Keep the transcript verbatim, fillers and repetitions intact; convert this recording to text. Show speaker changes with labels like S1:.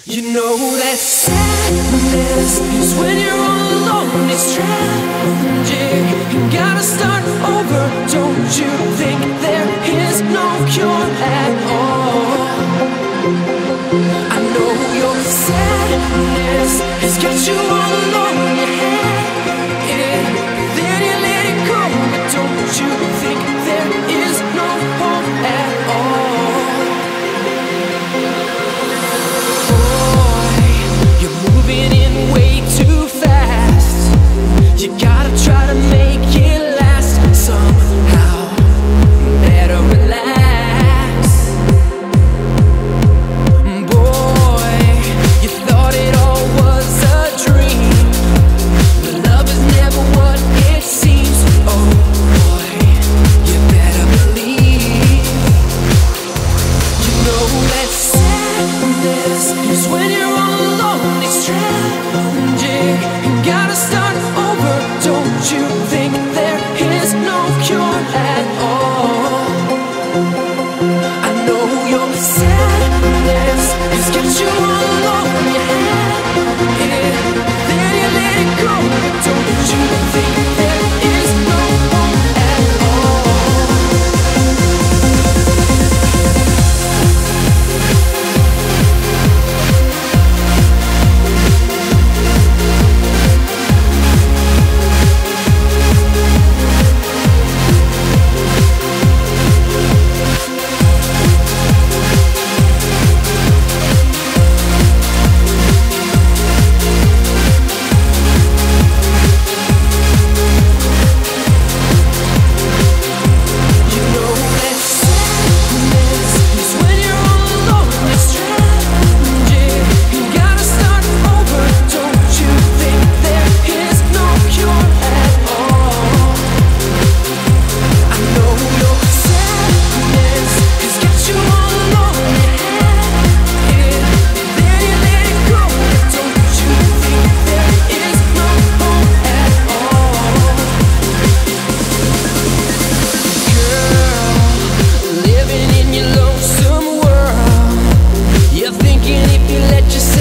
S1: You know that sadness is when you're all alone. It's tragic. You gotta start over. Don't you think there is no cure at all? I know your sadness has got you all alone in your head. Yeah. Then you let it go, but don't you think there is no hope at all? Moving in way too fast. You gotta try to make it last somehow. Better relax. Boy, you thought it all was a dream, but love is never what it seems. Oh boy, you better believe. You know that sadness is when you're all alone. It's tragic. You gotta start over. Don't you think there is no cure at all? I know your sadness has got you all alone in your head. Yeah. Then you let it go. Don't you think there is no hope at all? Thinking if you let yourself